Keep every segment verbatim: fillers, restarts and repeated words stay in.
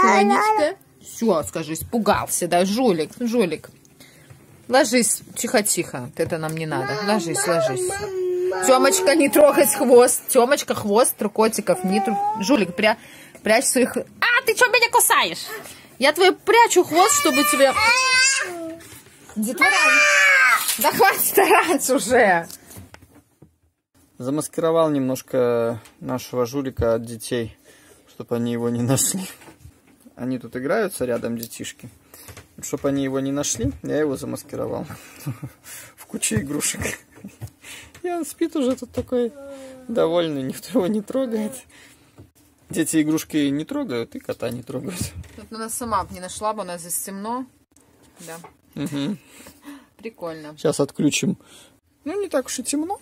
Сонечка. Все, скажи, испугался, да, жулик, жулик. Ложись, тихо-тихо, это нам не надо. Ложись, ложись. Тёмочка, не трогать хвост. Тёмочка, хвост, котиков не тру... Жулик, пря... прячь своих... А, ты что меня кусаешь? Я твой прячу хвост, чтобы тебя... Детвора... Да хватит стараться уже. Замаскировал немножко нашего жулика от детей, чтобы они его не нашли. Они тут играются рядом, детишки. Чтобы они его не нашли, я его замаскировал в куче игрушек. И он спит уже тут такой довольный, никто его не трогает. Дети игрушки не трогают, и кота не трогают. Тут она сама не нашла бы, у нас здесь темно. Да. Угу. Прикольно. Сейчас отключим. Ну, не так уж и темно.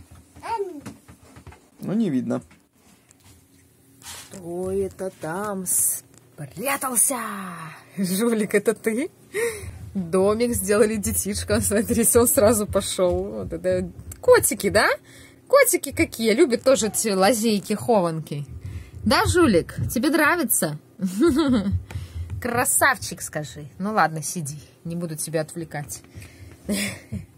Но не видно. Кто это там спрятался? Жулик, это ты? Домик сделали детишка. Смотрите, он сразу пошел. Вот это котики, да? Котики какие. Любят тоже эти лазейки, хованки. Да, жулик? Тебе нравится? Красавчик, скажи. Ну ладно, сиди. Не буду тебя отвлекать.